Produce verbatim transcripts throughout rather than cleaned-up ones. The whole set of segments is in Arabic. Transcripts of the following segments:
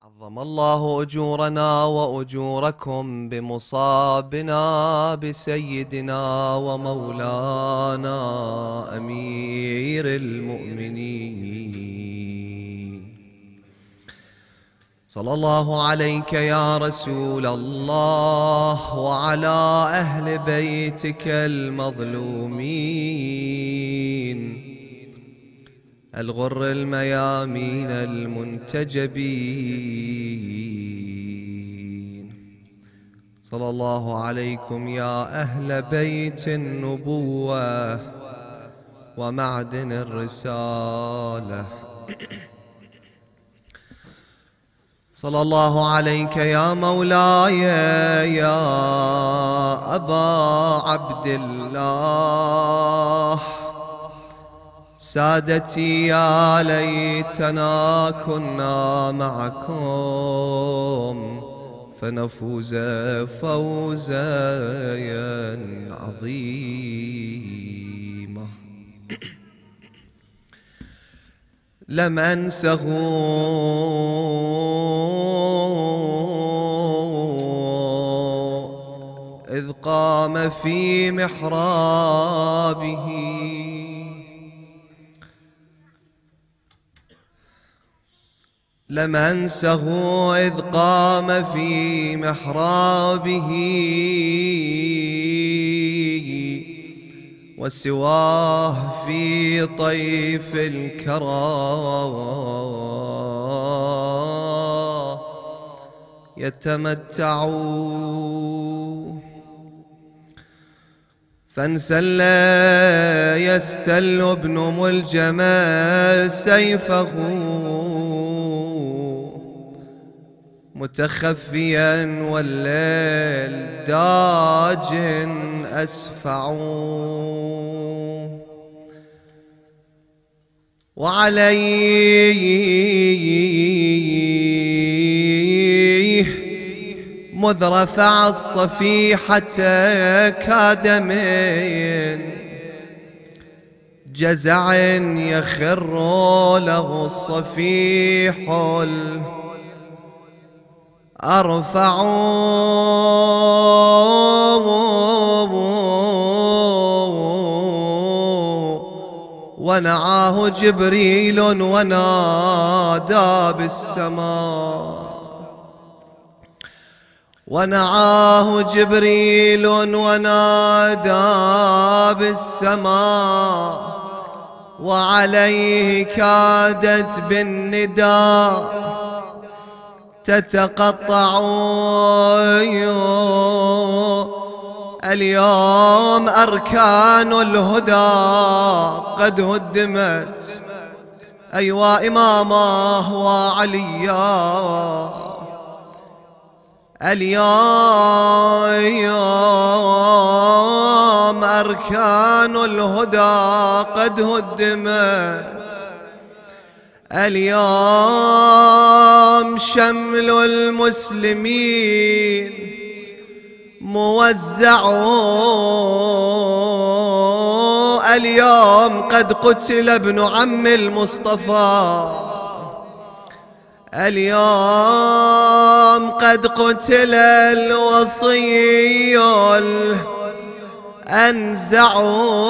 عظم الله أجورنا وأجوركم بمصابنا بسيدنا ومولانا أمير المؤمنين. صلى الله عليك يا رسول الله وعلى أهل بيتك المظلومين الغر الميامين المنتجبين. صلى الله عليكم يا أهل بيت النبوة ومعدن الرسالة. صلى الله عليك يا مولاي يا أبا عبد الله. سادتي يا ليتنا كنا معكم فنفوز فوزا عظيما. لم أنسه إذ قام في محرابه لم أنسه إذ قام في محرابه وسواه في طيف الكرى يتمتع فانسل يستل ابن ملجم سيفه متخفيا والليل داج أسفع وعليه مذ رفع الصفيحة كاد من جزع يخر له الصفيح أرفع ونعاه جبريل ونادى بالسماء ونعاه جبريل ونادى بالسماء وعليه كادت بالنداء تتقطع. اليوم أركان الهدى قد هدمت أيوا إمامه وعليا. اليوم أركان الهدى قد هدمت. اليوم شمل المسلمين موزع. اليوم قد قتل ابن عم المصطفى. اليوم قد قتل الوصي الأنزع.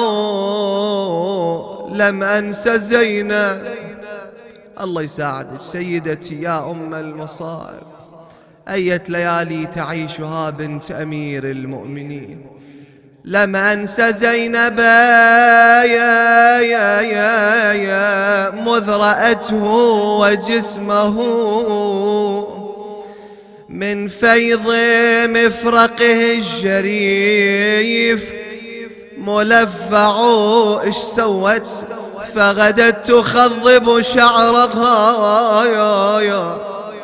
لم أنس زينب الله يساعدك سيدتي يا أم المصائب. أية ليالي تعيشها بنت أمير المؤمنين. لم أنس زينب يا يا يا يا مذ رأته وجسمه من فيض مفرقه الشريف ملفع. إيش سوت فغدت تخضب شعرها يا يا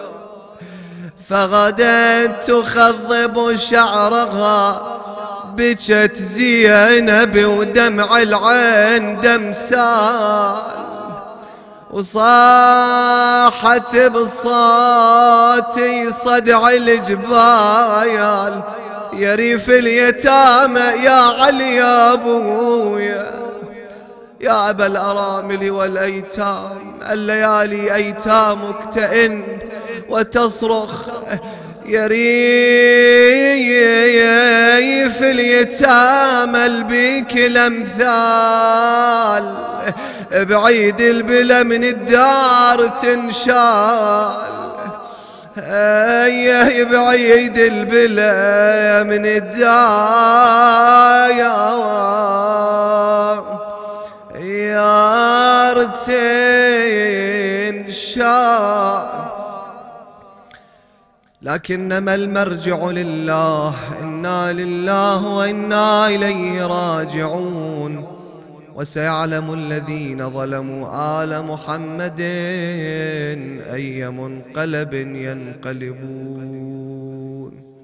فغدت تخضب شعرها. بكت زينب ودمع العين دم سال وصاحت بصوتي صدع الجبايل يا ريف اليتامى يا علي يا ابويا يا أبا الأرامل والأيتام. الليالي أيتامك تئن وتصرخ يا ريف اليتامى بيك الأمثال، بعيد البلا من الدار تنشال، ايه بعيد البلا من الدار يا تنشال. لكنما المرجع لله، إنا لله وإنا إليه راجعون. وسيعلم الذين ظلموا آل محمد أي منقلب ينقلبون.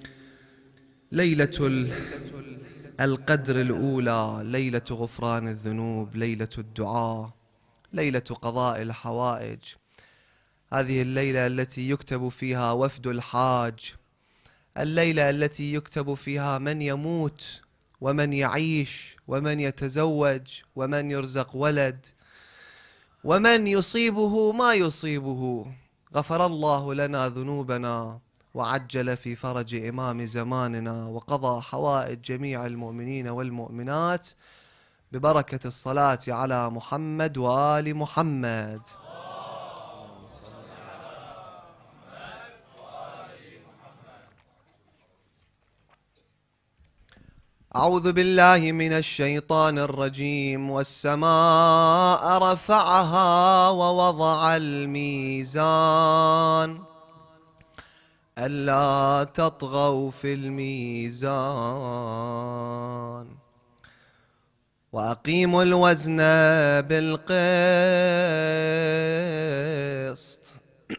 ليلة القدر الأولى ليلة غفران الذنوب، ليلة الدعاء، ليلة قضاء الحوائج. هذه الليلة التي يكتب فيها وفد الحاج، الليلة التي يكتب فيها من يموت ومن يعيش ومن يتزوج ومن يرزق ولد ومن يصيبه ما يصيبه. غفر الله لنا ذنوبنا وعجل في فرج إمام زماننا وقضى حوائج جميع المؤمنين والمؤمنات ببركة الصلاة على محمد وآل محمد. أعوذ بالله من الشيطان الرجيم. والسماء رفعها ووضع الميزان ألا تطغوا في الميزان وأقيموا الوزن بالقسط.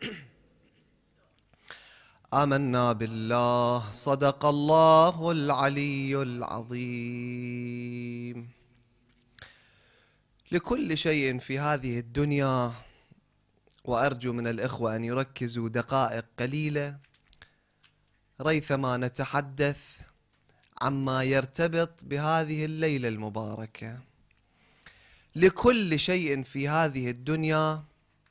آمنا بالله، صدق الله العلي العظيم. لكل شيء في هذه الدنيا، وأرجو من الإخوة أن يركزوا دقائق قليلة ريثما نتحدث عما يرتبط بهذه الليلة المباركة. لكل شيء في هذه الدنيا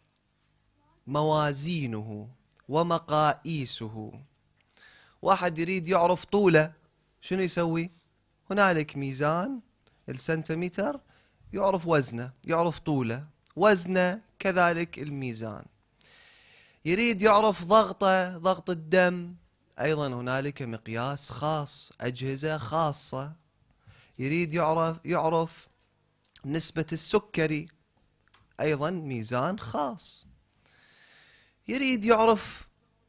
موازينه ومقاييسه. واحد يريد يعرف طوله، شنو يسوي؟ هنالك ميزان السنتيمتر يعرف وزنه، يعرف طوله، وزنه كذلك الميزان. يريد يعرف ضغطه، ضغط الدم، أيضا هنالك مقياس خاص، أجهزة خاصة. يريد يعرف يعرف نسبة السكري، أيضا ميزان خاص. يريد يعرف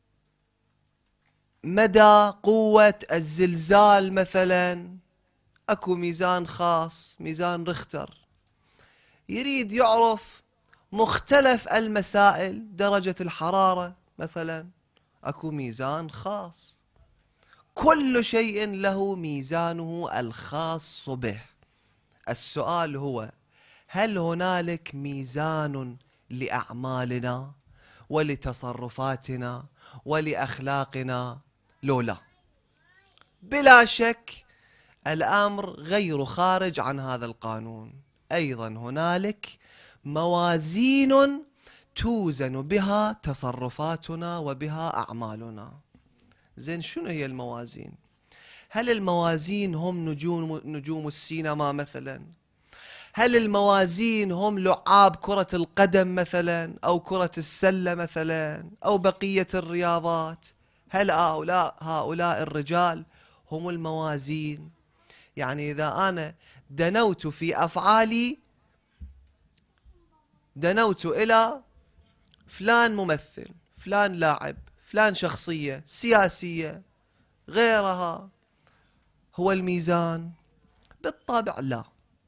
مدى قوة الزلزال مثلا، أكو ميزان خاص، ميزان ريختر. يريد يعرف مختلف المسائل، درجة الحرارة مثلا، أكو ميزان خاص. كل شيء له ميزانه الخاص به. السؤال هو: هل هنالك ميزان لأعمالنا ولتصرفاتنا ولأخلاقنا؟ لو لا، بلا شك الأمر غير خارج عن هذا القانون. أيضا هنالك موازين توزن بها تصرفاتنا وبها أعمالنا. زين، شنو هي الموازين؟ هل الموازين هم نجوم, نجوم السينما مثلا؟ هل الموازين هم لعاب كرة القدم مثلا، أو كرة السلة مثلا، أو بقية الرياضات؟ هل هؤلاء هؤلاء الرجال هم الموازين؟ يعني إذا أنا دنوت في أفعالي، دنوت إلى فلان ممثل، فلان لاعب، فلان شخصية سياسية، غيرها، هو الميزان؟ بالطبع لا.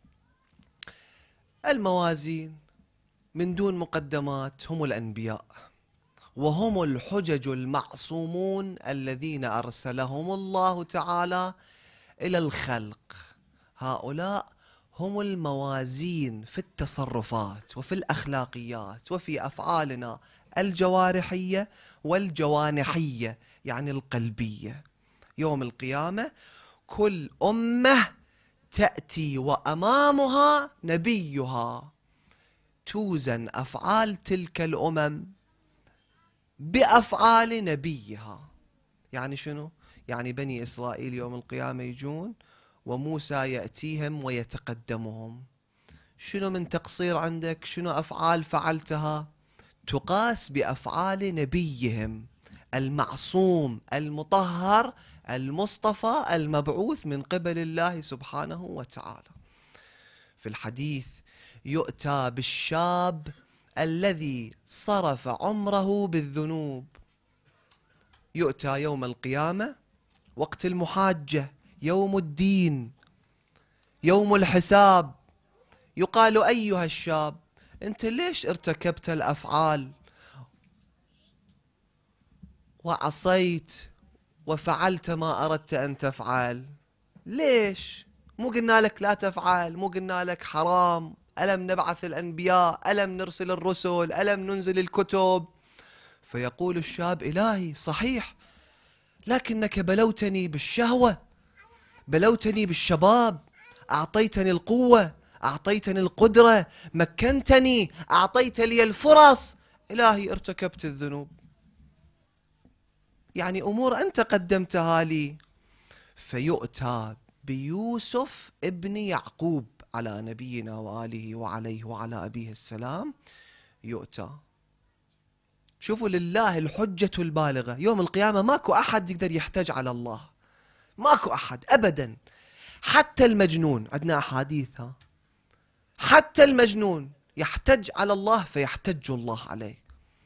الموازين من دون مقدمات هم الأنبياء، وهم الحجج المعصومون الذين أرسلهم الله تعالى إلى الخلق. هؤلاء هم الموازين في التصرفات وفي الأخلاقيات وفي أفعالنا الجوارحية والجوانحية، يعني القلبية. يوم القيامة كل أمة تأتي وأمامها نبيها، توزن أفعال تلك الأمم بأفعال نبيها. يعني شنو؟ يعني بني إسرائيل يوم القيامة يجون وموسى يأتيهم ويتقدمهم. شنو من تقصير عندك؟ شنو أفعال فعلتها؟ تقاس بأفعال نبيهم المعصوم المطهر المصطفى المبعوث من قبل الله سبحانه وتعالى. في الحديث يؤتى بالشاب الذي صرف عمره بالذنوب، يؤتى يوم القيامة وقت المحاجة، يوم الدين، يوم الحساب، يقال أيها الشاب أنت ليش ارتكبت الأفعال وعصيت وفعلت ما أردت أن تفعل؟ ليش؟ مو قلنا لك لا تفعل؟ مو قلنا لك حرام؟ ألم نبعث الأنبياء؟ ألم نرسل الرسل؟ ألم ننزل الكتب؟ فيقول الشاب إلهي صحيح، لكنك بلوتني بالشهوة، بلوتني بالشباب، أعطيتني القوة، أعطيتني القدرة، مكنتني، أعطيت لي الفرص، إلهي ارتكبت الذنوب، يعني أمور أنت قدمتها لي. فيؤتى بيوسف ابن يعقوب على نبينا وآله وعليه وعلى أبيه السلام، يؤتى. شوفوا لله الحجة البالغة، يوم القيامة ماكو أحد يقدر يحتج على الله، ماكو أحد أبدا، حتى المجنون، عندنا أحاديثها، حتى المجنون يحتج على الله فيحتج الله عليه.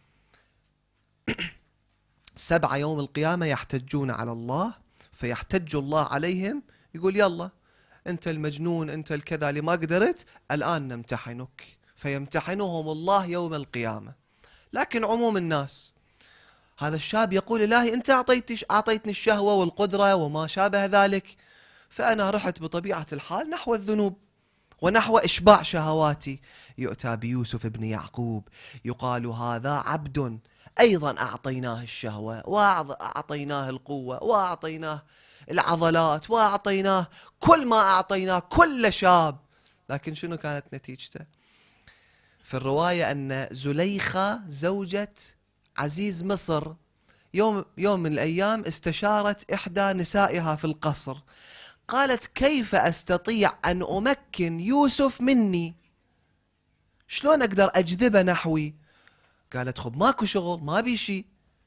سبعة يوم القيامة يحتجون على الله فيحتج الله عليهم، يقول يلا أنت المجنون، أنت الكذا اللي ما قدرت، الآن نمتحنك، فيمتحنهم الله يوم القيامة. لكن عموم الناس، هذا الشاب يقول إلهي أنت أعطيتني الشهوة والقدرة وما شابه ذلك، فأنا رحت بطبيعة الحال نحو الذنوب ونحو إشباع شهواتي. يؤتى بيوسف ابن يعقوب، يقال هذا عبد أيضا أعطيناه الشهوة وأعطيناه القوة وأعطيناه العضلات وأعطيناه كل ما أعطيناه كل شاب، لكن شنو كانت نتيجته؟ في الرواية أن زليخة زوجة عزيز مصر يوم, يوم من الأيام استشارت إحدى نسائها في القصر، قالت كيف أستطيع أن أمكن يوسف مني؟ شلون أقدر أجذبه نحوي؟ قالت خب ماكو شغل، ما بي شي،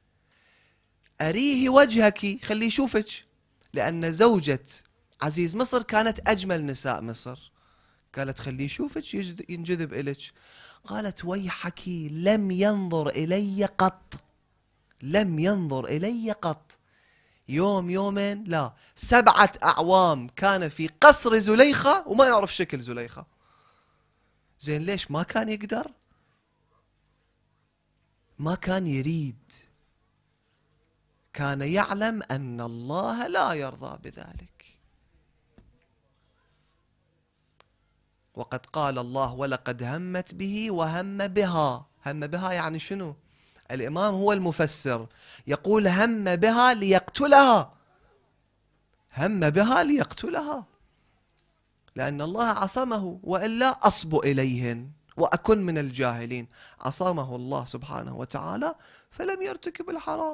أريه وجهك خليه يشوفك، لأن زوجة عزيز مصر كانت أجمل نساء مصر، قالت خليه يشوفك ينجذب إليك. قالت ويحك لم ينظر إلي قط، لم ينظر إلي قط، يوم يومين لا، سبعة أعوام كان في قصر زليخة وما يعرف شكل زليخة. زين ليش ما كان يقدر؟ ما كان يريد، كان يعلم أن الله لا يرضى بذلك. وقد قال الله ولقد همت به وهم بها. هم بها يعني شنو؟ الإمام هو المفسر يقول هم بها ليقتلها، هم بها ليقتلها، لأن الله عصمه، وإلا أصب إليهن وأكن من الجاهلين. عصمه الله سبحانه وتعالى فلم يرتكب الحرام.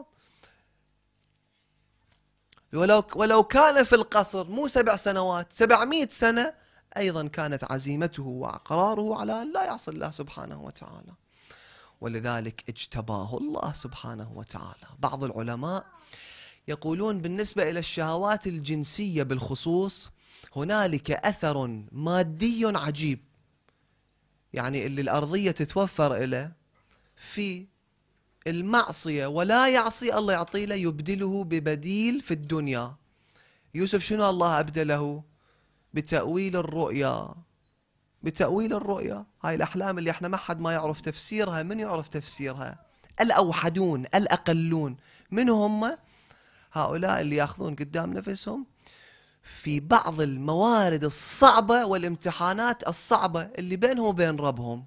ولو, ولو كان في القصر مو سبع سنوات، سبعمائة سنة، أيضا كانت عزيمته وقراره على أن لا يعصي الله سبحانه وتعالى، ولذلك اجتباه الله سبحانه وتعالى. بعض العلماء يقولون بالنسبة إلى الشهوات الجنسية بالخصوص هنالك أثر مادي عجيب، يعني اللي الأرضية تتوفر إليه في المعصية ولا يعصي، الله يعطي له يبدله ببديل في الدنيا. يوسف شنو الله أبدله؟ بتأويل الرؤيا، بتأويل الرؤيا. هاي الأحلام اللي احنا ما حد ما يعرف تفسيرها، من يعرف تفسيرها؟ الأوحدون الأقلون. من هم؟ هؤلاء اللي يأخذون قدام نفسهم في بعض الموارد الصعبة والامتحانات الصعبة اللي بينهم وبين ربهم.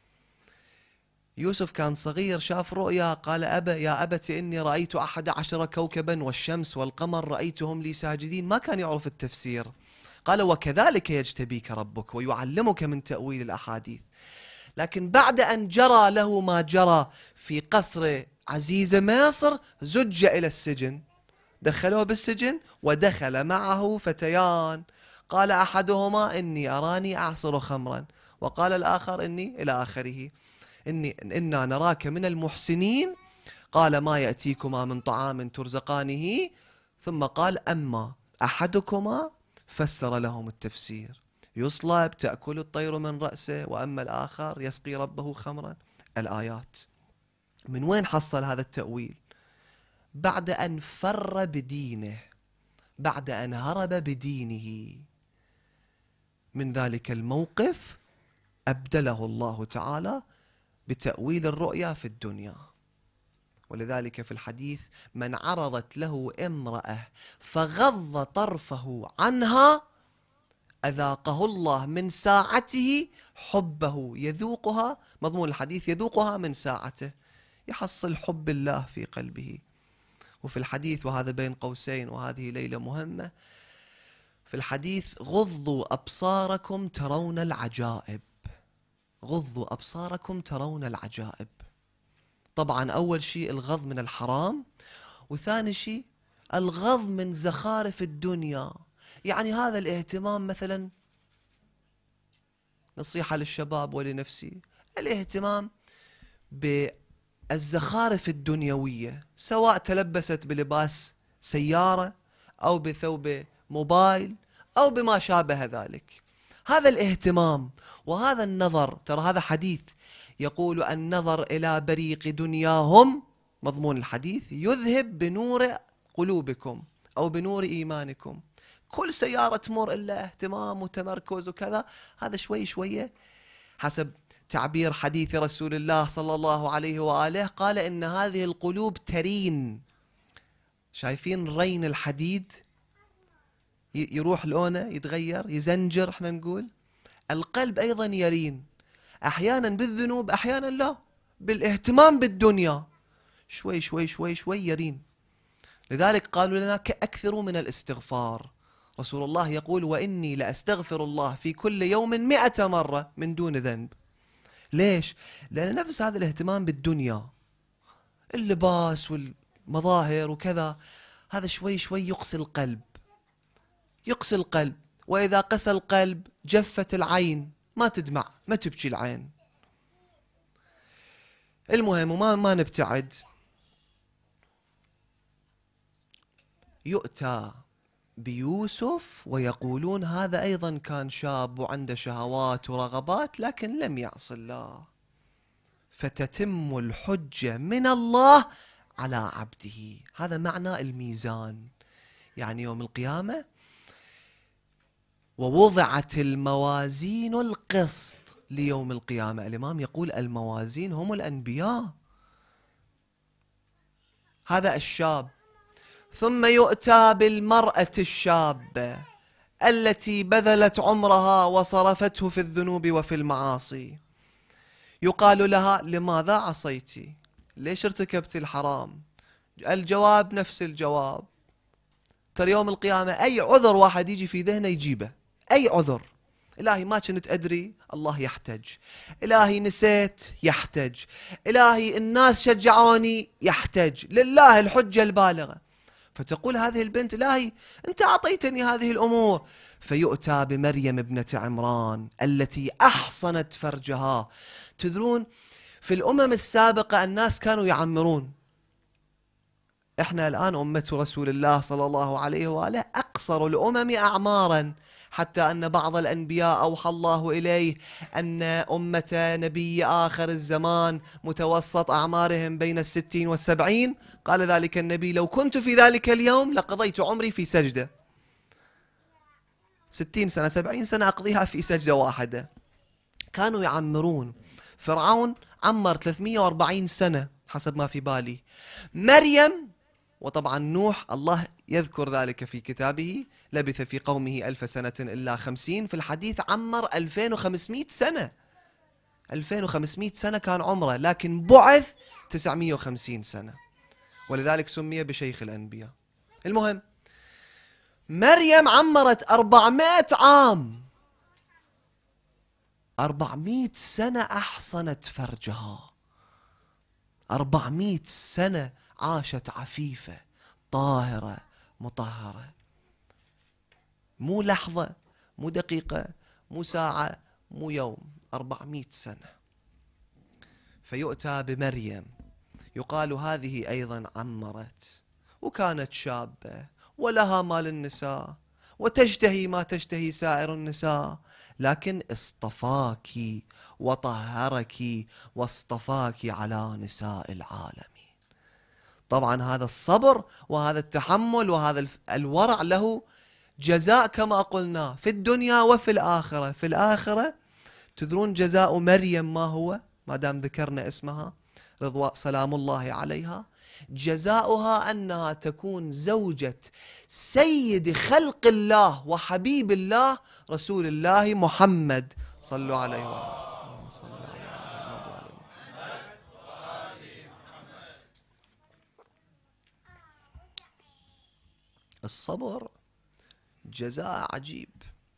يوسف كان صغير شاف رؤيا، قال أبا يا أبت إني رأيت أحد عشر كوكبا والشمس والقمر رأيتهم لي ساجدين. ما كان يعرف التفسير. قال وكذلك يجتبيك ربك ويعلمك من تأويل الأحاديث. لكن بعد أن جرى له ما جرى في قصر عزيز مصر زج إلى السجن، دخلوه بالسجن ودخل معه فتيان، قال أحدهما إني أراني أعصر خمرا، وقال الآخر إني إلى آخره إني إنا نراك من المحسنين، قال ما يأتيكما من طعام ترزقانه، ثم قال أما أحدكما، فسر لهم التفسير، يصلب تأكل الطير من رأسه، وأما الآخر يسقي ربه خمرا. الآيات من وين حصل هذا التأويل؟ بعد أن فر بدينه، بعد أن هرب بدينه من ذلك الموقف، أبدله الله تعالى بتأويل الرؤيا في الدنيا. ولذلك في الحديث من عرضت له امرأة فغض طرفه عنها أذاقه الله من ساعته حبه يذوقها، مضمون الحديث يذوقها من ساعته، يحصل حب الله في قلبه. وفي الحديث، وهذا بين قوسين وهذه ليلة مهمة، في الحديث غضوا أبصاركم ترون العجائب، غضوا أبصاركم ترون العجائب. طبعا أول شيء الغض من الحرام، وثاني شيء الغض من زخارف الدنيا. يعني هذا الاهتمام، مثلا نصيحة للشباب ولنفسي، الاهتمام بالزخارف الدنيوية، سواء تلبست بلباس سيارة أو بثوب موبايل أو بما شابه ذلك. هذا الاهتمام وهذا النظر، ترى هذا حديث يقول النظر إلى بريق دنياهم، مضمون الحديث يذهب بنور قلوبكم أو بنور إيمانكم. كل سيارة تمر إلا اهتمام وتمركز وكذا، هذا شوي شوية حسب تعبير حديث رسول الله صلى الله عليه وآله، قال إن هذه القلوب ترين. شايفين رين الحديد يروح لونه، يتغير، يزنجر، احنا نقول القلب أيضا يرين، أحيانا بالذنوب أحيانا لا، بالاهتمام بالدنيا شوي شوي شوي شوي يرين. لذلك قالوا لنا أكثروا من الاستغفار. رسول الله يقول وإني لأستغفر الله في كل يوم مئة مرة من دون ذنب. ليش؟ لأن نفس هذا الاهتمام بالدنيا، اللباس والمظاهر وكذا، هذا شوي شوي يقسي القلب، يقسي القلب. وإذا قسى القلب جفت العين، ما تدمع، ما تبكي العين. المهم، وما ما نبتعد، يؤتى بيوسف ويقولون هذا أيضا كان شاب وعنده شهوات ورغبات لكن لم يعص الله، فتتم الحجة من الله على عبده. هذا معنى الميزان، يعني يوم القيامة ووضعت الموازين القسط ليوم القيامة. الإمام يقول الموازين هم الأنبياء، هذا الشاب. ثم يؤتى بالمرأة الشابة التي بذلت عمرها وصرفته في الذنوب وفي المعاصي، يقال لها لماذا عصيتي؟ ليش ارتكبت الحرام؟ الجواب نفس الجواب. ترى يوم القيامة أي عذر واحد يجي في ذهنه يجيبه، أي عذر. إلهي ما كنت أدري، الله يحتج. إلهي نسيت، يحتج. إلهي الناس شجعوني، يحتج. لله الحجة البالغة. فتقول هذه البنت إلهي أنت أعطيتني هذه الأمور. فيؤتى بمريم ابنة عمران التي أحصنت فرجها. تدرون في الأمم السابقة الناس كانوا يعمرون، إحنا الآن أمة رسول الله صلى الله عليه وآله أقصر الأمم أعمارا، حتى أن بعض الأنبياء أوحى الله إليه أن أمة نبي آخر الزمان متوسط أعمارهم بين الستين والسبعين. قال ذلك النبي لو كنت في ذلك اليوم لقضيت عمري في سجدة. ستين سنة سبعين سنة أقضيها في سجدة واحدة. كانوا يعمرون. فرعون عمر ثلاثمئة وأربعين سنة حسب ما في بالي. مريم وطبعا نوح الله يذكر ذلك في كتابه، لبث في قومه ألف سنة إلا خمسين. في الحديث عمر ألفين وخمسمئة سنة، ألفين وخمسمئة سنة كان عمره، لكن بعث تسعمئة وخمسين سنة، ولذلك سمي بشيخ الأنبياء. المهم، مريم عمرت أربعمائة عام، أربعمئة سنة أحصنت فرجها. أربعمائة سنة عاشت عفيفة طاهرة مطهرة، مو لحظة، مو دقيقة، مو ساعة، مو يوم، أربعمائة سنة. فيؤتى بمريم يقال هذه أيضا عمرت وكانت شابة ولها مال النساء وتشتهي ما تشتهي سائر النساء، لكن اصطفاك وطهرك واصطفاك على نساء العالمين. طبعا هذا الصبر وهذا التحمل وهذا الورع له جزاء كما قلنا في الدنيا وفي الآخرة. في الآخرة تدرون جزاء مريم ما هو؟ ما دام ذكرنا اسمها رضوان سلام الله عليها، جزاؤها أنها تكون زوجة سيد خلق الله وحبيب الله رسول الله محمد، صلوا عليه وآله صلى الله عليه وسلم. الصبر جزاء عجيب.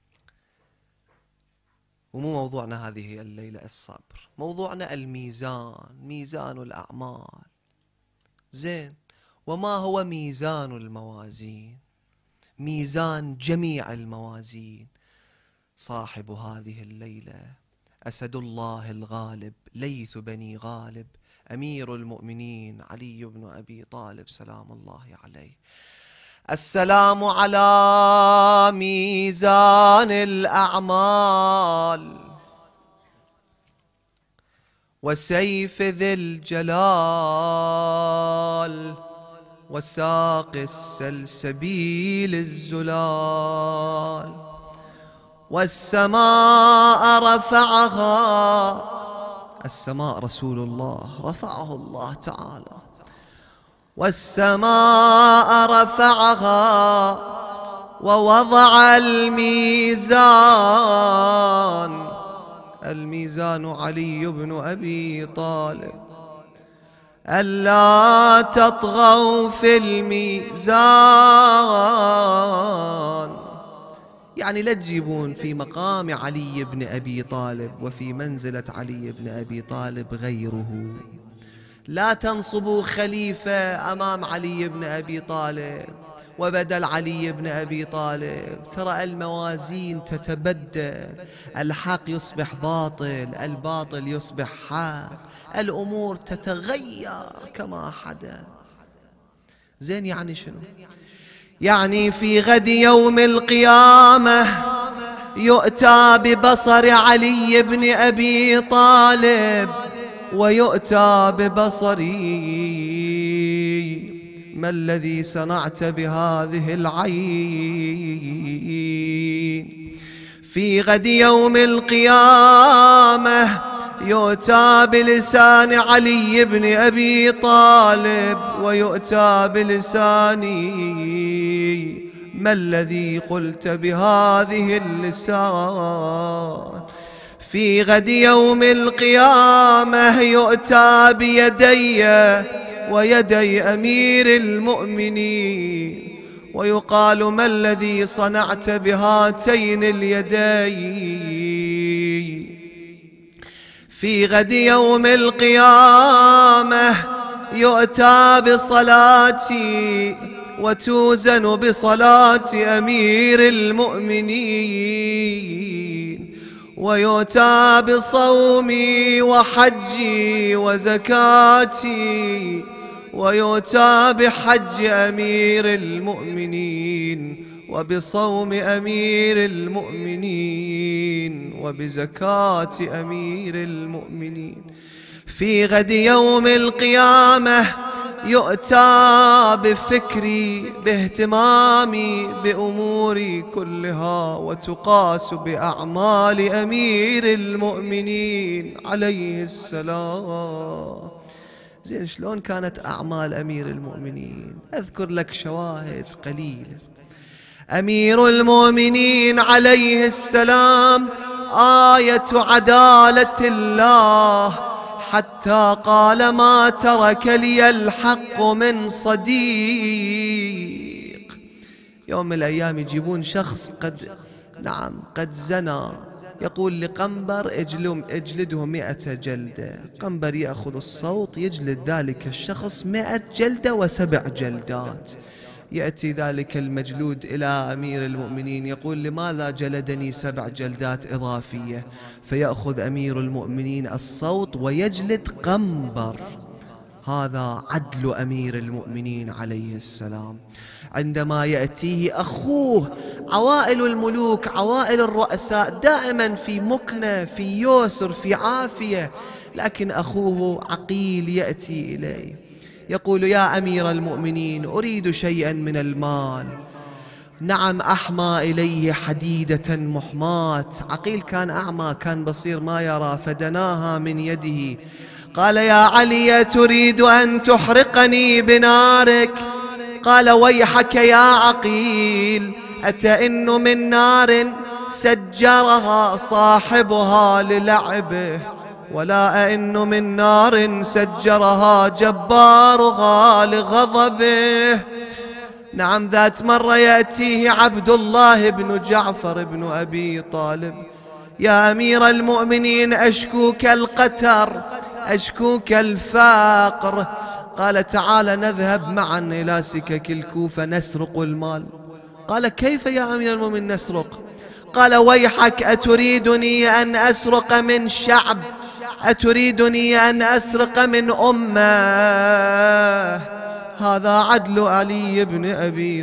ومو موضوعنا هذه الليلة الصبر، موضوعنا الميزان، ميزان الأعمال. زين، وما هو ميزان الموازين؟ ميزان جميع الموازين صاحب هذه الليلة أسد الله الغالب ليث بني غالب أمير المؤمنين علي بن أبي طالب سلام الله عليه. السلام على ميزان الأعمال وسيف ذي الجلال وساق السلسبيل الزلال، والسماء رفعها، السماء رسول الله رفعه الله تعالى، والسماء رفعها ووضع الميزان، الميزان علي بن أبي طالب، ألا تطغوا في الميزان، يعني لا تجيبون في مقام علي بن أبي طالب وفي منزلة علي بن أبي طالب غيره، لا تنصبوا خليفة أمام علي بن أبي طالب وبدل علي بن أبي طالب. ترى الموازين تتبدل، الحق يصبح باطل، الباطل يصبح حق، الأمور تتغير كما حدث. زين، يعني شنو؟ يعني في غد يوم القيامة يؤتى ببصر علي بن أبي طالب ويؤتى ببصري، ما الذي صنعت بهذه العين؟ في غد يوم القيامة يؤتى بلسان علي بن أبي طالب ويؤتى بلساني، ما الذي قلت بهذه اللسان؟ في غد يوم القيامة يؤتى بيدي ويدي أمير المؤمنين ويقال ما الذي صنعت بهاتين اليدين؟ في غد يوم القيامة يؤتى بصلاتي وتوزن بصلاة أمير المؤمنين ويؤتى بصومي وحجي وزكاتي ويؤتى بحج أمير المؤمنين وبصوم أمير المؤمنين وبزكاة أمير المؤمنين. في غد يوم القيامة يؤتى بفكري باهتمامي بأموري كلها وتقاس بأعمال أمير المؤمنين عليه السلام. زين، شلون كانت أعمال أمير المؤمنين؟ أذكر لك شواهد قليلة. أمير المؤمنين عليه السلام آية عدالة الله، حتى قال ما ترك لي الحق من صديق. يوم من الأيام يجيبون شخص قد نعم قد زنى يقول لقنبر اجلم اجلده مئة جلدة. قنبر يأخذ الصوت يجلد ذلك الشخص مئة جلدة وسبع جلدات. يأتي ذلك المجلود إلى أمير المؤمنين يقول لماذا جلدني سبع جلدات إضافية؟ فيأخذ أمير المؤمنين الصوت ويجلد قنبر. هذا عدل أمير المؤمنين عليه السلام. عندما يأتيه أخوه، عوائل الملوك عوائل الرؤساء دائما في مكنة في يسر في عافية، لكن أخوه عقيل يأتي إليه يقول يا أمير المؤمنين أريد شيئا من المال. نعم، أحمى إليه حديدة محماة. عقيل كان أعمى كان بصير ما يرى، فدناها من يده. قال يا علي تريد أن تحرقني بنارك؟ قال ويحك يا عقيل، أتئن من نار سجرها صاحبها للعبه، ولا أئن من نار سجرها جبارها لغضبه. نعم، ذات مرة يأتيه عبد الله بن جعفر بن أبي طالب يا أمير المؤمنين أشكوك القتر أشكوك الفقر. قال تعال نذهب معا إلى سكك الكوفة نسرق المال. قال كيف يا أمير المؤمنين نسرق؟ قال ويحك أتريدني أن أسرق من شعب؟ أتريدني أن أسرق من أمة؟ هذا عدل علي بن أبي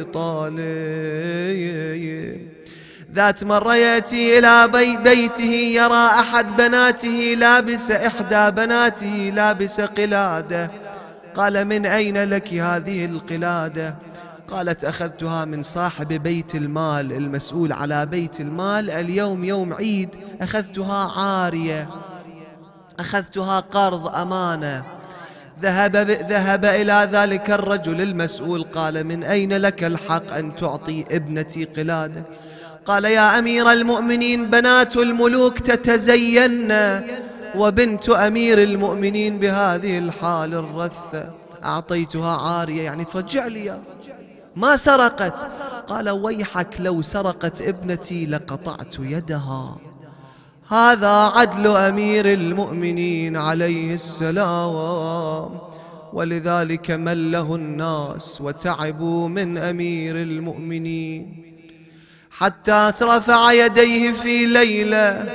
طالب. ذات مرة يأتي إلى بي بيته يرى أحد بناته لابس إحدى بناته لابس قلادة. قال من أين لك هذه القلادة؟ قالت أخذتها من صاحب بيت المال المسؤول على بيت المال، اليوم يوم عيد أخذتها عارية، أخذتها قرض أمانة. ذهب, ذهب إلى ذلك الرجل المسؤول قال من أين لك الحق أن تعطي ابنتي قلادة؟ قال يا أمير المؤمنين بنات الملوك تتزين، وبنت أمير المؤمنين بهذه الحال الرثة أعطيتها عارية، يعني ترجع لي ما سرقت. قال ويحك لو سرقت ابنتي لقطعت يدها. هذا عدل أمير المؤمنين عليه السلام، ولذلك مله الناس وتعبوا من أمير المؤمنين حتى رفع يديه في ليلة.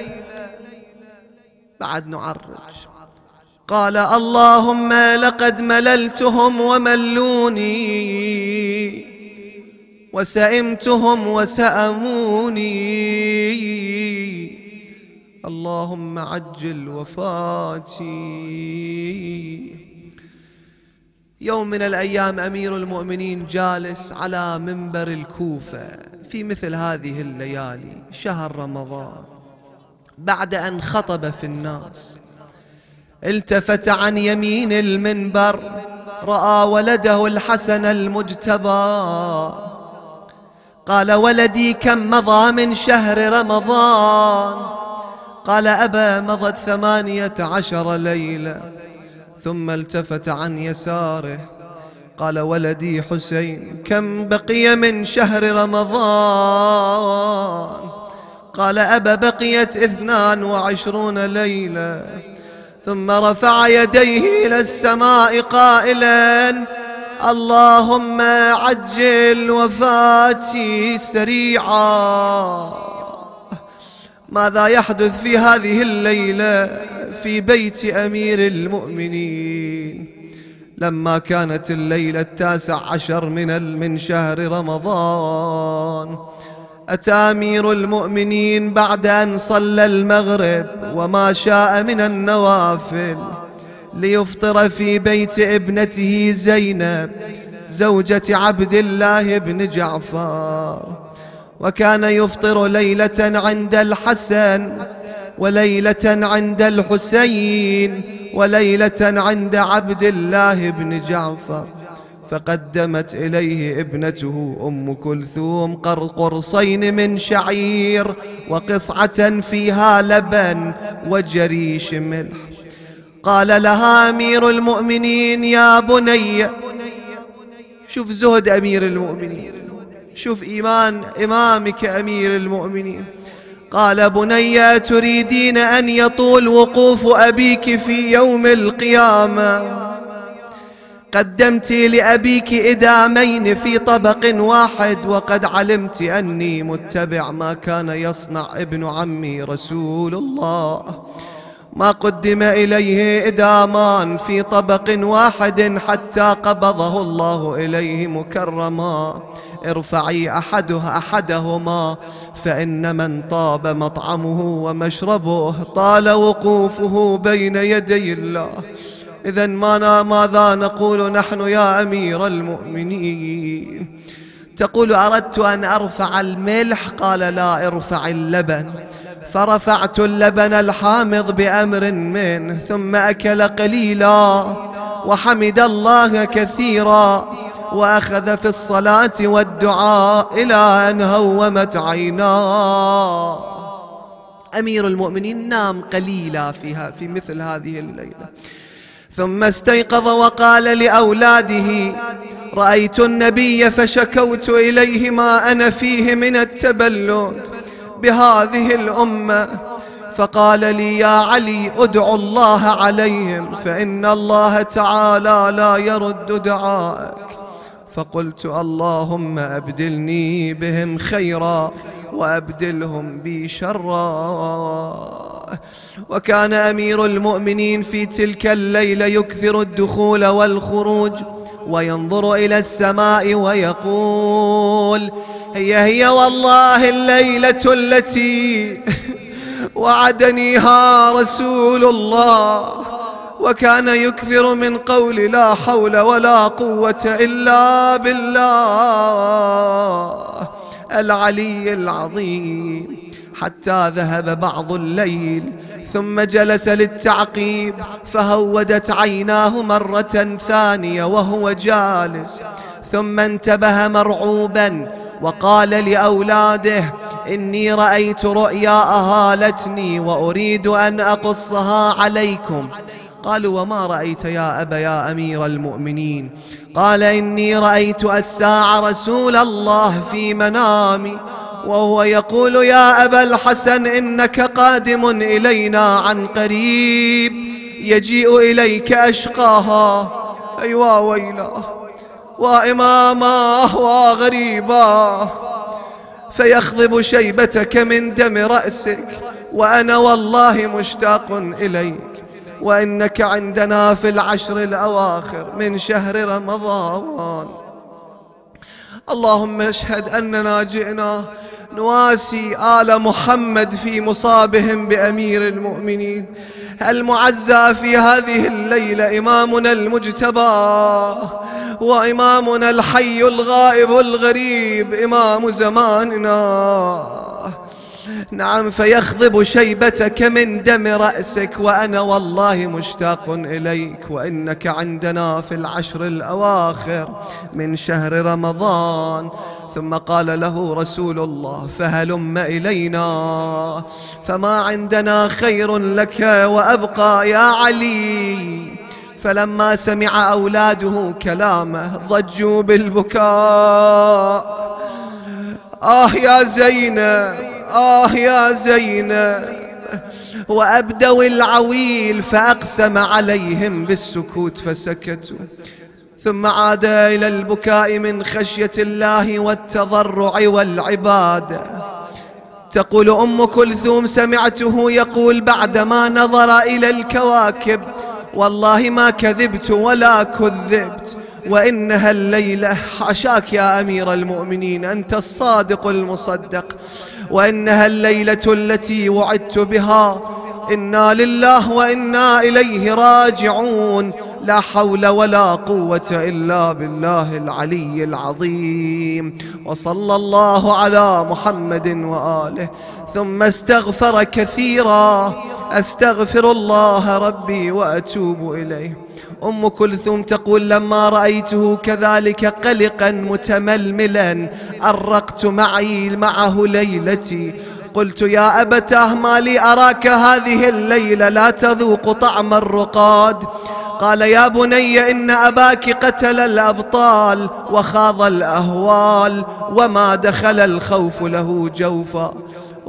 بعد نعرج قال اللهم لقد مللتهم وملوني، وسئمتهم وسأموني، اللهم عجل وفاتي. يوم من الأيام أمير المؤمنين جالس على منبر الكوفة في مثل هذه الليالي شهر رمضان، بعد أن خطب في الناس التفت عن يمين المنبر رأى ولده الحسن المجتبى. قال ولدي كم مضى من شهر رمضان؟ قال أبا مضت ثمانية عشر ليلة. ثم التفت عن يساره قال ولدي حسين كم بقي من شهر رمضان؟ قال أبا بقيت اثنان وعشرون ليلة. ثم رفع يديه إلى السماء قائلا اللهم عجل وفاتي سريعا. ماذا يحدث في هذه الليلة في بيت أمير المؤمنين؟ لما كانت الليلة التاسع عشر من من شهر رمضان، أتى أمير المؤمنين بعد أن صلى المغرب وما شاء من النوافل ليفطر في بيت ابنته زينب زوجة عبد الله بن جعفر. وكان يفطر ليلة عند الحسن، وليلة عند الحسين، وليلة عند عبد الله بن جعفر. فقدمت إليه ابنته أم كلثوم قرصين من شعير وقصعة فيها لبن وجريش ملح. قال لها أمير المؤمنين يا بني، شوف زهد أمير المؤمنين، شوف إيمان إمامك أمير المؤمنين. قال بني تريدين أن يطول وقوف أبيك في يوم القيامة؟ قدمت لأبيك إدامين في طبق واحد، وقد علمت أني متبع ما كان يصنع ابن عمي رسول الله. ما قدم إليه إدامان في طبق واحد حتى قبضه الله إليه مكرما. ارفعي أحدها أحدهما فإن من طاب مطعمه ومشربه طال وقوفه بين يدي الله. إذن ماذا نقول نحن يا أمير المؤمنين؟ تقول أردت أن أرفع الملح، قال لا، ارفع اللبن. فرفعت اللبن الحامض بأمر منه، ثم أكل قليلا وحمد الله كثيرا، وأخذ في الصلاة والدعاء إلى أن هومت عيناه. أمير المؤمنين نام قليلا فيها في مثل هذه الليلة، ثم استيقظ وقال لأولاده: رأيت النبي فشكوت إليه ما أنا فيه من التبلد بهذه الأمة، فقال لي: يا علي ادعو الله عليهم فإن الله تعالى لا يرد دعائك. فقلت: اللهم أبدلني بهم خيرا وأبدلهم بي شرا. وكان أمير المؤمنين في تلك الليلة يكثر الدخول والخروج، وينظر إلى السماء ويقول: هي هي والله الليلة التي وعدنيها رسول الله. وكان يكثر من قول لا حول ولا قوة إلا بالله العلي العظيم، حتى ذهب بعض الليل، ثم جلس للتعقيب، فهودت عيناه مرة ثانية وهو جالس، ثم انتبه مرعوبا وقال لأولاده: إني رأيت رؤيا أهالتني وأريد أن أقصها عليكم. قالوا: وما رأيت يا أبا يا أمير المؤمنين؟ قال: إني رأيت الساعة رسول الله في منامي وهو يقول: يا أبا الحسن إنك قادم إلينا عن قريب، يجيء إليك أشقاها، أيوا ويلاه وإماماه وغريباه، فيخضب شيبتك من دم رأسك، وأنا والله مشتاق إليك، وإنك عندنا في العشر الأواخر من شهر رمضان. اللهم اشهد أننا جئنا نواسي آل محمد في مصابهم بأمير المؤمنين المعزى في هذه الليلة، إمامنا المجتبى وإمامنا الحي الغائب الغريب، إمام زماننا. نعم، فيخضب شيبتك من دم رأسك، وأنا والله مشتاق إليك، وإنك عندنا في العشر الأواخر من شهر رمضان. ثم قال له رسول الله: فهلم إلينا، فما عندنا خير لك وأبقى يا علي. فلما سمع أولاده كلامه ضجوا بالبكاء: آه يا زينب، آه يا زينب. وأبدوا العويل فأقسم عليهم بالسكوت فسكتوا، ثم عاد إلى البكاء من خشية الله والتضرع والعبادة. تقول أم كلثوم: سمعته يقول بعدما نظر إلى الكواكب: والله ما كذبت ولا كذبت، وإنها الليلة، حاشاك يا أمير المؤمنين، أنت الصادق المصدق، وإنها الليلة التي وعدت بها، إنا لله وإنا إليه راجعون، لا حول ولا قوة إلا بالله العلي العظيم. وصلى الله على محمد وآله. ثم استغفر كثيرا: أستغفر الله ربي وأتوب إليه. أم كلثوم تقول: لما رأيته كذلك قلقا متململا أرقت معي معه ليلتي، قلت: يا أبتاه ما لي أراك هذه الليلة لا تذوق طعم الرقاد؟ قال: يا بني إن أباك قتل الأبطال وخاض الأهوال، وما دخل الخوف له جوفا،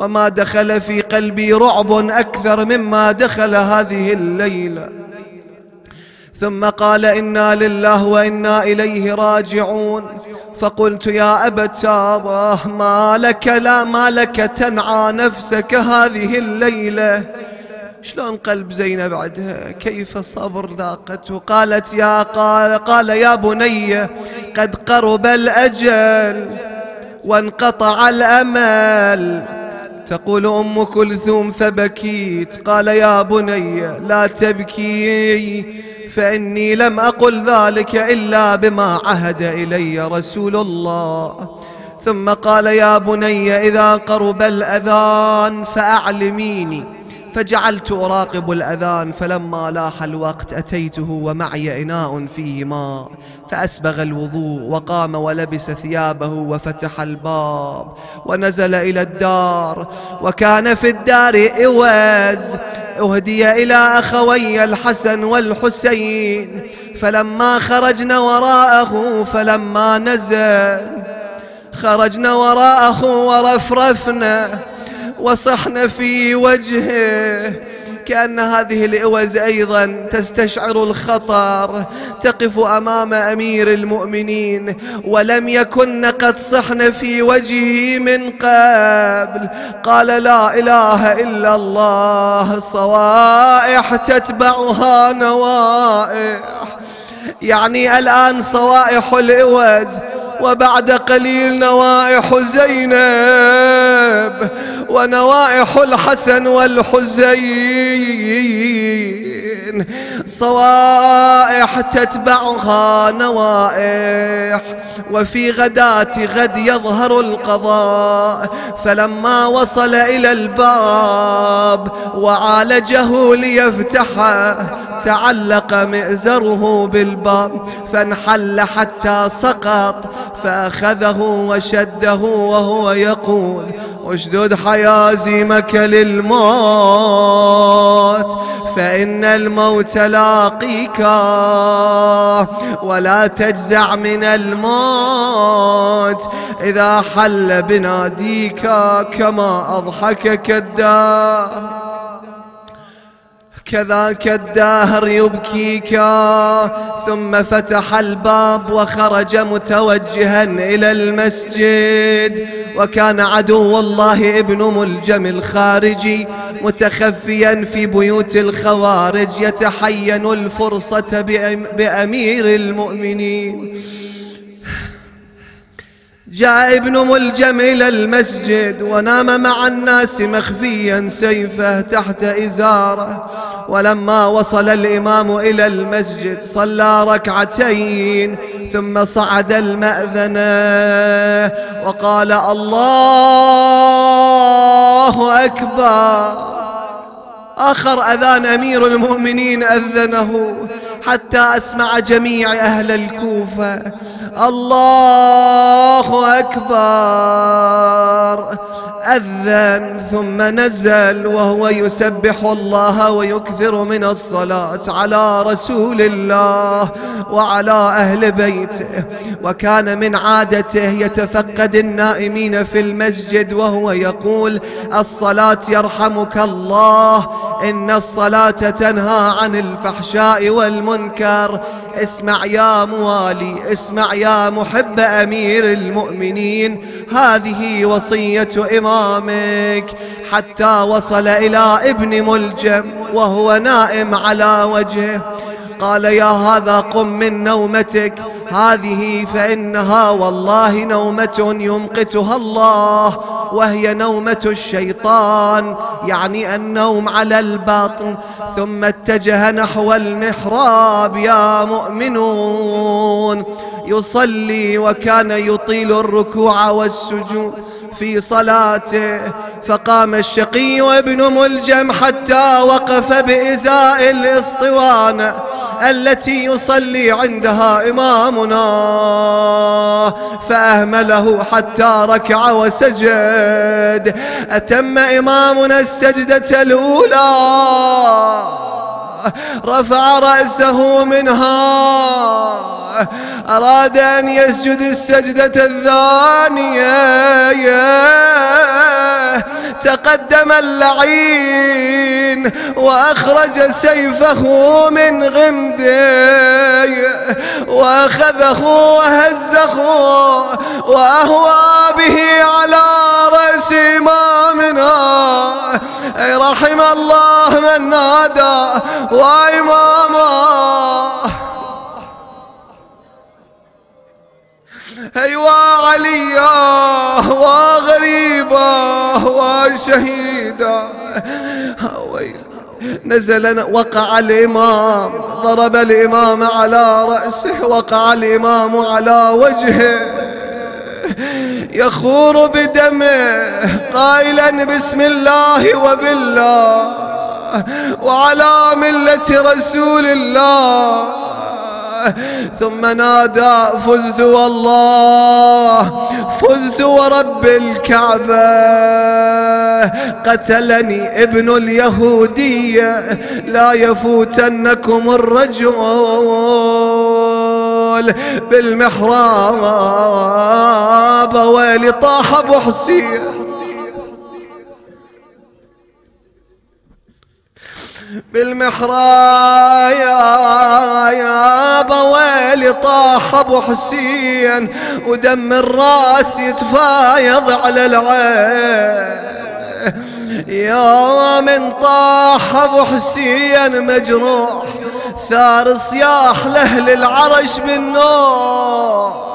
وما دخل في قلبي رعب أكثر مما دخل هذه الليلة. ثم قال إنا لله وإنا إليه راجعون. فقلت يا أبتاه ما لك لا ما لك تنعى نفسك هذه الليلة؟ شلون قلب زينب عدها؟ كيف صبر ذاقته؟ قالت يا قال, قال يا بني قد قرب الأجل وانقطع الأمل. تقول أم كلثوم فبكيت. قال يا بني لا تبكي فإني لم أقل ذلك إلا بما عهد إلي رسول الله. ثم قال يا بني إذا قرب الأذان فأعلميني. فجعلت أراقب الأذان، فلما لاح الوقت أتيته ومعي إناء فيه ماء، فأسبغ الوضوء وقام ولبس ثيابه وفتح الباب ونزل إلى الدار. وكان في الدار إوز أهدي إلى أخوي الحسن والحسين، فلما خرجنا وراءه فلما نزل خرجنا وراءه ورفرفنا وصحنا في وجهه، كأن هذه الإوز أيضا تستشعر الخطر، تقف أمام أمير المؤمنين ولم يكن قد صحن في وجهه من قبل. قال لا إله إلا الله، صوائح تتبعها نوائح، يعني الآن صوائح الإوز وبعد قليل نوائح زينب ونوائح الحسن والحسين، صوائح تتبعها نوائح. وفي غداة غد يظهر القضاء. فلما وصل إلى الباب وعالجه ليفتحه تعلق مئزره بالباب فانحل حتى سقط، فأخذه وشده وهو يقول اشدد حيازمك للموت فإن الموت لاقيك، ولا تجزع من الموت إذا حل بناديك كما أضحكك الدهر كذاك الدهر يبكيك. ثم فتح الباب وخرج متوجها إلى المسجد. وكان عدو الله ابن ملجم الخارجي متخفيا في بيوت الخوارج يتحين الفرصة بأمير المؤمنين. جاء ابن ملجم إلى المسجد ونام مع الناس مخفيا سيفه تحت إزاره. ولما وصل الإمام إلى المسجد صلى ركعتين ثم صعد المأذنة وقال الله أكبر. آخر أذان أمير المؤمنين أذنه حتى أسمع جميع أهل الكوفة الله أكبر. أذن ثم نزل وهو يسبح الله ويكثر من الصلاة على رسول الله وعلى أهل بيته. وكان من عادته يتفقد النائمين في المسجد وهو يقول الصلاة يرحمك الله، إن الصلاة تنهى عن الفحشاء والمنكر. اسمع يا موالي، اسمع يا محب أمير المؤمنين، هذه وصية إمامك. حتى وصل إلى ابن ملجم وهو نائم على وجهه قال يا هذا قم من نومتك هذه، فإنها والله نومة يمقتها الله، وهي نومة الشيطان، يعني النوم على البطن. ثم اتجه نحو المحراب يا مؤمنون يصلي، وكان يطيل الركوع والسجود في صلاته. فقام الشقي وابن ملجم حتى وقف بإزاء الإسطوانة التي يصلي عندها إمامنا، فأهمله حتى ركع وسجد. أتم إمامنا السجدة الأولى، رفع رأسه منها، أراد أن يسجد السجدة الثانية تقدم اللعين وأخرج سيفه من غمده وأخذه وهزه وأهوى به على رأس إمامنا. أي رحم الله من نادى وإماما. أيوا عليا وغريبا وشهيدا. نزل وقع الإمام، ضرب الإمام على رأسه، وقع الإمام على وجهه يخور بدمه قائلا بسم الله وبالله وعلى ملة رسول الله. ثم نادى فزت والله، فزت ورب الكعبة، قتلني ابن اليهودية، لا يفوتنكم الرجل بالمحراب ويل طاح ابو حسين. بالمحراب ويل طاح ابو حسين ودم الراس يتفايض على العين. يا من طاح ابو حسين مجروح ثار صياح لاهل العرش بالنور.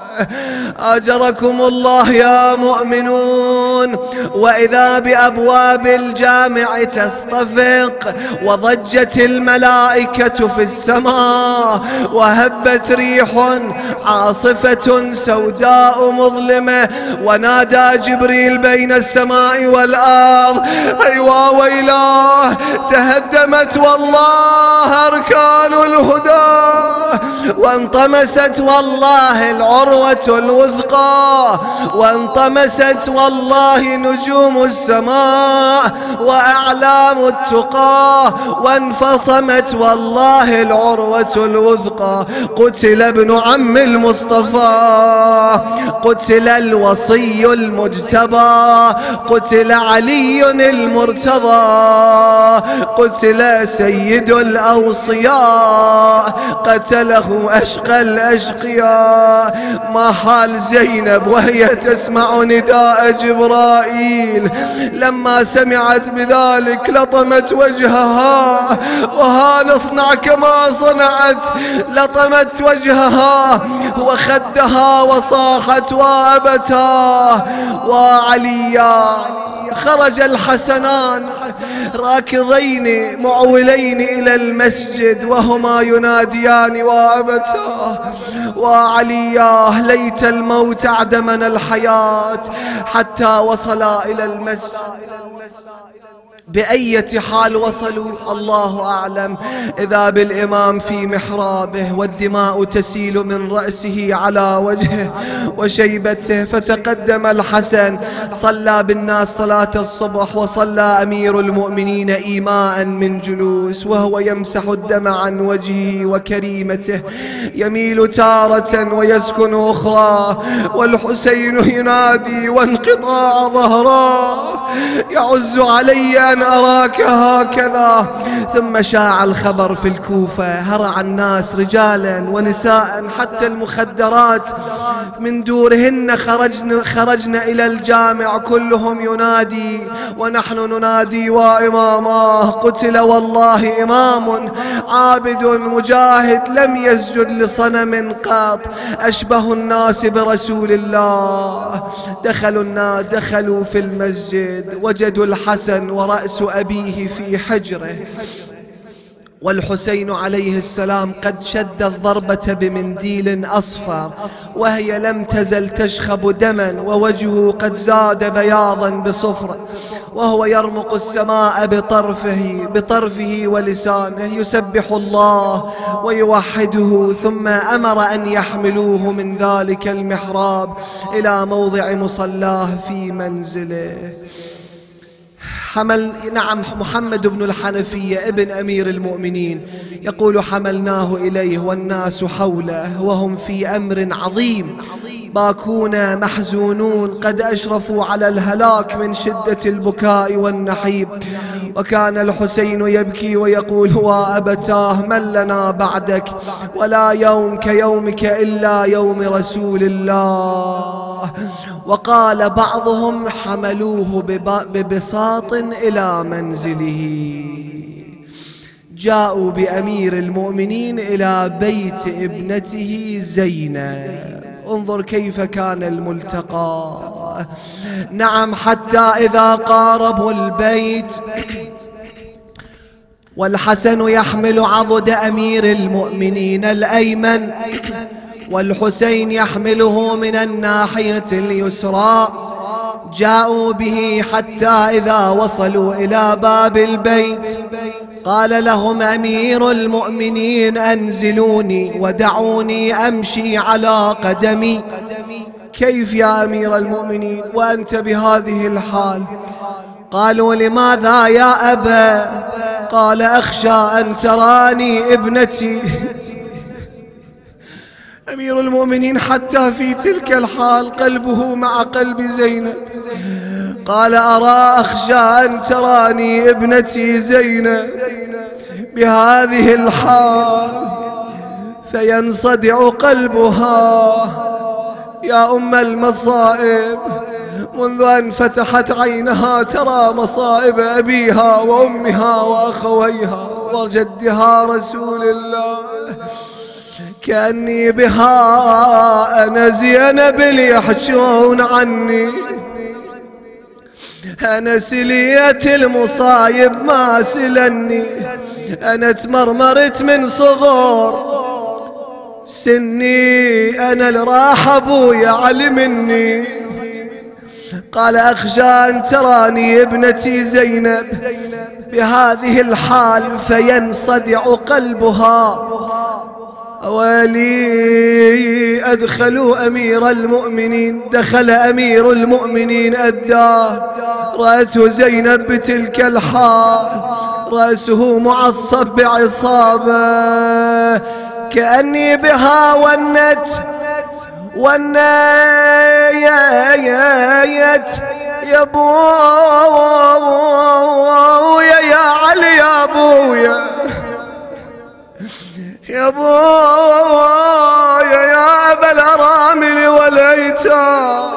أجركم الله يا مؤمنون. وإذا بأبواب الجامع تصطفق وضجت الملائكة في السماء وهبت ريح عاصفة سوداء مظلمة ونادى جبريل بين السماء والأرض أيوا ويلاه تهدمت والله أركان الهدى وانطمست والله العروة الوثقى وانطمست والله نجوم السماء وأعلام التقى وانفصمت والله العروة الوثقى. قتل ابن عم المصطفى، قتل الوصي المجتبى، قتل علي المرتضى، قتل سيد الأوصياء، قتله أشقى الأشقياء. ما حال زينب وهي تسمع نداء جبرائيل لما سمعت بذلك لطمت وجهها وها نصنع كما صنعت، لطمت وجهها وخدها وصاحت وابتاه. وعليا خرج الحسنان راكضين معولين إلى المسجد وهما يناديان وابتاه. وعلياه ليت الموت أعدمنا الحياة حتى وصلا إلى المسجد. بأية حال وصلوا الله أعلم. إذا بالإمام في محرابه والدماء تسيل من رأسه على وجهه وشيبته. فتقدم الحسن صلى بالناس صلاة الصبح وصلى أمير المؤمنين إيماء من جلوس وهو يمسح الدم عن وجهه وكريمته، يميل تارة ويسكن أخرى، والحسين ينادي وانقطاع ظهراه يعز علي أن أراك هكذا. ثم شاع الخبر في الكوفة، هرع الناس رجالا ونساء حتى المخدرات من دورهن خرجن, خرجن إلى الجامع كلهم ينادي ونحن ننادي وإماماه. قتل والله إمام عابد مجاهد لم يسجد لصنم قط، أشبه الناس برسول الله. دخلوا الناس دخلوا في المسجد وجدوا الحسن ورأس أبيه في حجره، والحسين عليه السلام قد شد الضربة بمنديل أصفر وهي لم تزل تشخب دما، ووجهه قد زاد بياضا بصفرة، وهو يرمق السماء بطرفه بطرفه ولسانه يسبح الله ويوحده. ثم أمر أن يحملوه من ذلك المحراب إلى موضع مصلاه في منزله. حمل نعم محمد بن الحنفية ابن أمير المؤمنين يقول حملناه إليه والناس حوله وهم في أمر عظيم باكون محزونون قد أشرفوا على الهلاك من شدة البكاء والنحيب. وكان الحسين يبكي ويقول: وأبتاه من لنا بعدك، ولا يوم كيومك إلا يوم رسول الله. وقال بعضهم: حملوه ببساط إلى منزله. جاءوا بأمير المؤمنين إلى بيت ابنته زينب. انظر كيف كان الملتقى. نعم، حتى إذا قاربوا البيت والحسن يحمل عضد أمير المؤمنين الأيمن، والحسين يحمله من الناحية اليسرى، جاءوا به حتى إذا وصلوا إلى باب البيت قال لهم أمير المؤمنين: أنزلوني ودعوني أمشي على قدمي. كيف يا أمير المؤمنين وأنت بهذه الحال؟ قالوا: لماذا يا أبا؟ قال: أخشى أن تراني ابنتي. أمير المؤمنين حتى في تلك الحال قلبه مع قلب زينب. قال: أرى أخشى أن تراني ابنتي زينب بهذه الحال فينصدع قلبها. يا أم المصائب، منذ أن فتحت عينها ترى مصائب أبيها وأمها وأخويها وجدها رسول الله. كأني بها أنا زينب اللي يحجون عني، أنا سلية المصايب ما سلني، أنا تمرمرت من صغر سني، أنا اللي راح أبويا علي مني. قال: أخشى أن تراني ابنتي زينب بهذه الحال فينصدع قلبها. ولي أدخلوا أمير المؤمنين. دخل أمير المؤمنين أداه، رأته زينب بتلك الحال، رأسه معصب بعصابة، كأني بها ونت ونيت يا ابويا يا علي يا ابويا يا ابويا يا ابا الارامل والايتام.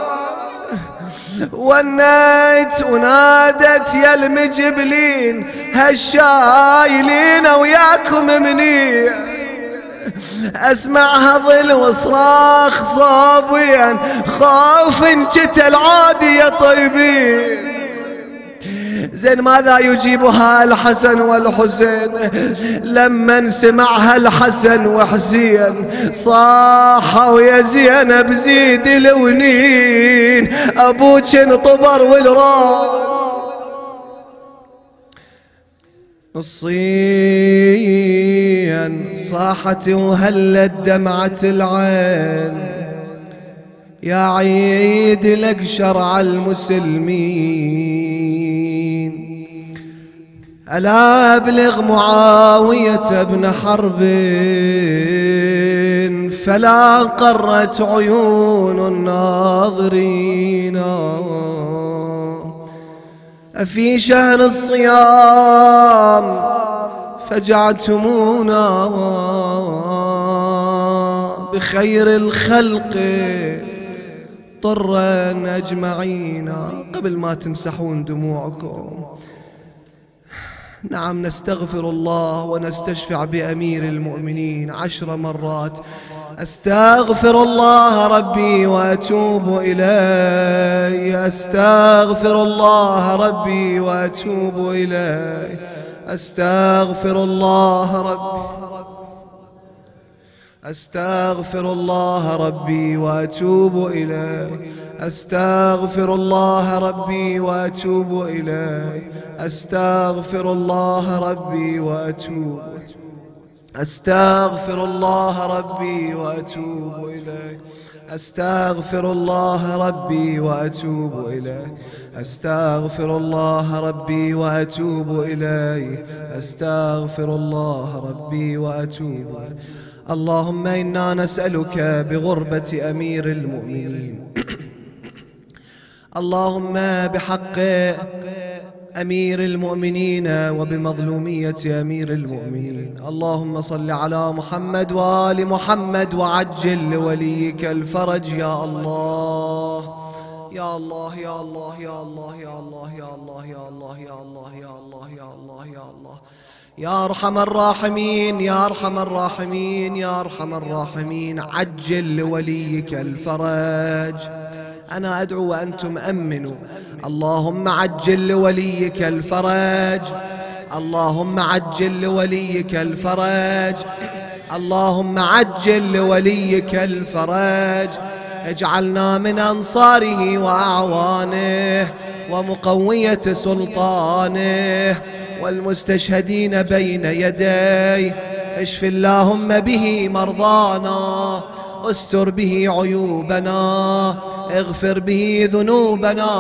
ونيت ونادت يا المجبلين هالشايلين وياكم منيح. اسمعها ظل وصراخ صابين خوف انجتل عادي يا طيبين. زين ماذا يجيبها الحسن والحسين؟ لما سمعها الحسن وحسين صاحوا يا زينب زيد الونين، ابوك انطبر والراس نصين. صاحت وهلت دمعة العين، يا عيد لك شرع المسلمين. ألا أبلغ معاوية بن حرب فلا قرت عيون الناظرين. أفي شهر الصيام فجعتمونا بخير الخلق طرا أجمعين. قبل ما تمسحون دموعكم، نعم نستغفر الله ونستشفع بأمير المؤمنين عشر مرات: أستغفر الله ربي وأتوب إليه، أستغفر الله ربي وأتوب إليه، أستغفر الله ربي أستغفر الله ربي وأتوب إليه، أستغفر الله ربي وأتوب إليه، أستغفر الله ربي وأتوب أستغفر الله ربي وأتوب إليه، أستغفر الله ربي وأتوب إليه، أستغفر الله ربي وأتوب إليه، أستغفر الله ربي وأتوب إليه. اللهم إنا نسألك بغربة أمير المؤمنين اللهم بحق أمير المؤمنين وبمظلومية أمير المؤمنين اللهم صل على محمد وآل محمد وعجل لوليك الفرج يا الله يا الله يا الله يا الله يا الله يا الله يا الله يا الله يا الله يا الله يا الله يا أرحم الراحمين يا أرحم الراحمين يا أرحم الراحمين عجل لوليك الفرج. أنا أدعو وأنتم أمنوا. اللهم عجل لوليك الفرج اللهم عجل لوليك الفرج اللهم عجل لوليك الفرج. اجعلنا من أنصاره وأعوانه ومقوية سلطانه والمستشهدين بين يديه. اشف اللهم به مرضانا استر به عيوبنا اغفر به ذنوبنا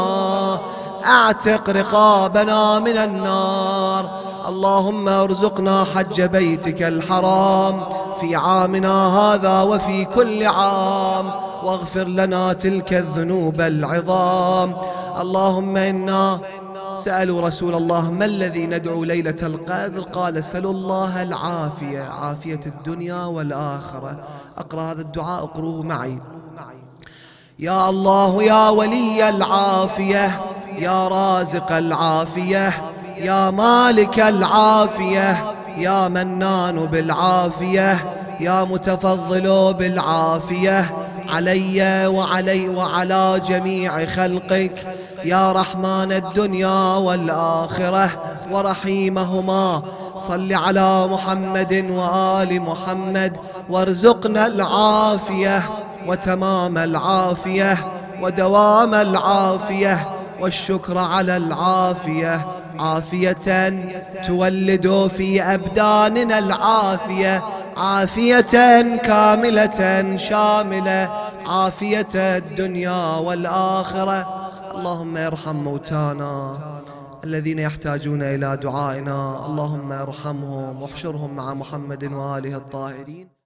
اعتق رقابنا من النار. اللهم ارزقنا حج بيتك الحرام في عامنا هذا وفي كل عام واغفر لنا تلك الذنوب العظام. اللهم إنا سألوا رسول الله ما الذي ندعو ليلة القدر؟ قال سلوا الله العافية، عافية الدنيا والآخرة. أقرأ هذا الدعاء، اقروه معي. يا الله يا ولي العافية يا رازق العافية يا مالك العافية يا منان بالعافية يا متفضل بالعافية علي وعلي وعلى جميع خلقك يا رحمن الدنيا والآخرة ورحيمهما. صل على محمد وآل محمد وارزقنا العافية وتمام العافية ودوام العافية والشكر على العافية. عافية تولد في أبداننا العافية، عافية كاملة شاملة، عافية الدنيا والآخرة. اللهم ارحم موتانا الذين يحتاجون إلى دعائنا، اللهم ارحمهم واحشرهم مع محمد وآله الطاهرين.